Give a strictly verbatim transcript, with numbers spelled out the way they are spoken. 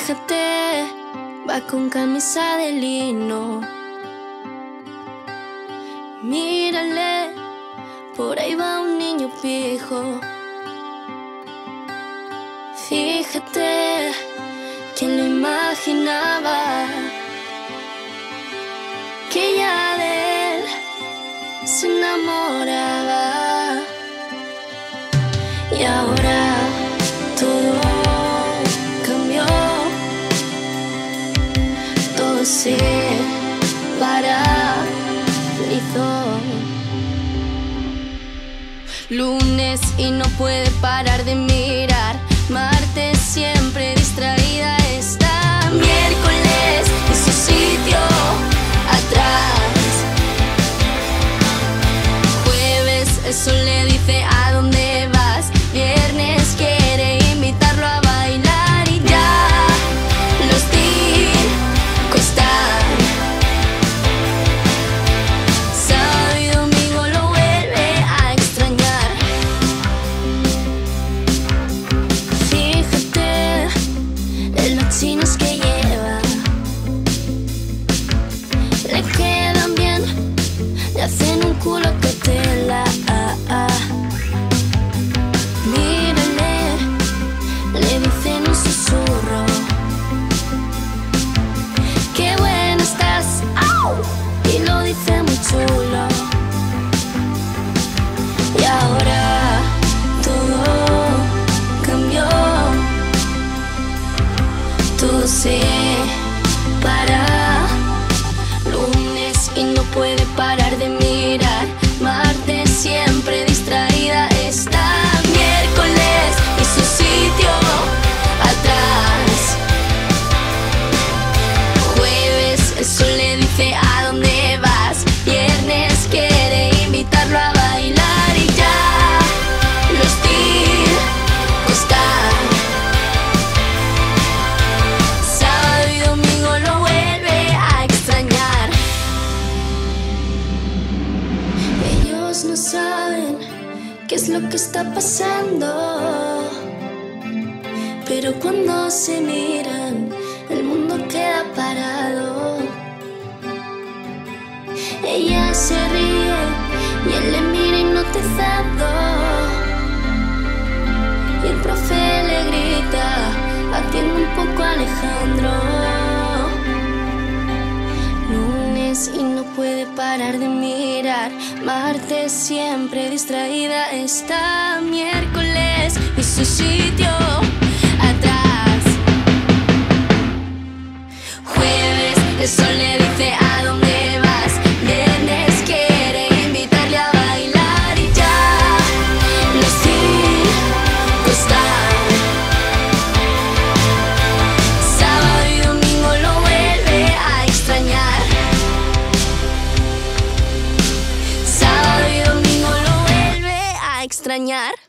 Fíjate, va con camisa de lino. Mírale, por ahí va un niño pijo. Fíjate, ¿quién lo imaginaba? Que ya de él se enamoraba. Y ahora todo cambió, todo se paralizó. Lunes y no puede parar de mirar. Martes siempre distraída está. Miércoles en su sitio atrás. Jueves el sol le dice ¿a dónde vas? Viernes quiere invitarlo a bailar y ya los discos están. Sábado y domingo lo vuelve a extrañar. Fíjate en los chinos que lleva, le quedan bien, le hacen un culo que tela. Qué buena estás, ¡au! Y lo dice muy chulo. Y ahora todo cambió, todo se para. Lunes y no puede parar de mirar. Martes siempre distraída está. Miércoles y su sitio atrás. Jueves el sol le dice ¿a dónde vas? Viernes quiere invitarlo a bailar y ya los discos están. Sábado y domingo lo vuelve a extrañar. Ellos no saben qué es lo que está pasando, pero cuando se miran el mundo queda parado. Ella se ríe y él le mira hipnotizado. Y el profe le grita atiende un poco a Alejandro. Lunes y no puede parar de mirar. Martes siempre distraída está. Miércoles y su sitio atrás. Jueves el sol le dice ¿a dónde vas? Viernes quiere invitarle a bailar y ya los discos están. Sábado y domingo lo vuelve a extrañar. Sábado y domingo lo vuelve a extrañar.